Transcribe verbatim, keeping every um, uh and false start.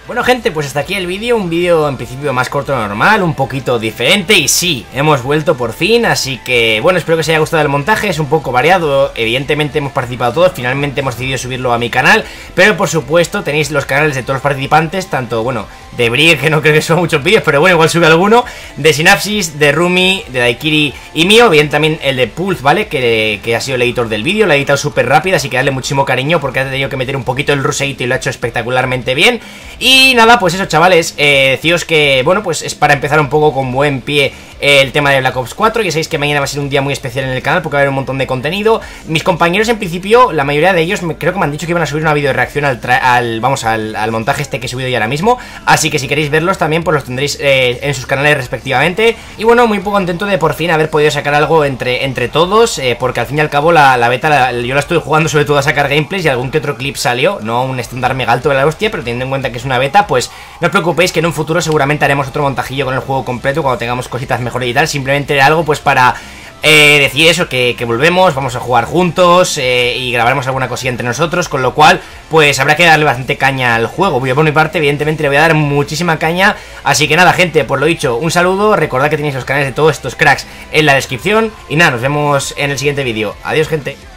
Bueno gente, pues hasta aquí el vídeo, un vídeo en principio más corto de lo normal, un poquito diferente y sí, hemos vuelto por fin, así que bueno, espero que os haya gustado el montaje, es un poco variado, evidentemente hemos participado todos, finalmente hemos decidido subirlo a mi canal, pero por supuesto tenéis los canales de todos los participantes, tanto, bueno, de Brie, que no creo que suba muchos vídeos, pero bueno, igual sube alguno, de Synapsis, de Rumi, de Daikiri y mío, bien también el de Pulse, ¿vale? Que, que ha sido el editor del vídeo, lo ha editado súper rápido, así que darle muchísimo cariño porque ha tenido que meter un poquito el ruseito y lo ha hecho espectacularmente bien. Y nada, pues eso chavales, eh, deciros que, bueno, pues es para empezar un poco con buen pie eh, el tema de Black Ops cuatro. Ya sabéis que mañana va a ser un día muy especial en el canal porque va a haber un montón de contenido. Mis compañeros en principio, la mayoría de ellos me, creo que me han dicho que iban a subir una video de reacción al, al vamos, al, al montaje este que he subido yo ahora mismo. Así que si queréis verlos también pues los tendréis eh, en sus canales respectivamente. Y bueno, muy poco contento de por fin haber podido sacar algo entre, entre todos, eh, porque al fin y al cabo la, la beta la, yo la estoy jugando sobre todo a sacar gameplays y algún que otro clip salió, no un estándar mega alto de la hostia, pero teniendo en cuenta que es una beta, pues no os preocupéis que en un futuro seguramente haremos otro montajillo con el juego completo cuando tengamos cositas mejores y tal, simplemente era algo pues para eh, decir eso, que, que volvemos, vamos a jugar juntos eh, y grabaremos alguna cosilla entre nosotros, con lo cual pues habrá que darle bastante caña al juego. Yo por mi parte evidentemente le voy a dar muchísima caña, así que nada gente, por lo dicho, un saludo, recordad que tenéis los canales de todos estos cracks en la descripción y nada, nos vemos en el siguiente vídeo. Adiós gente.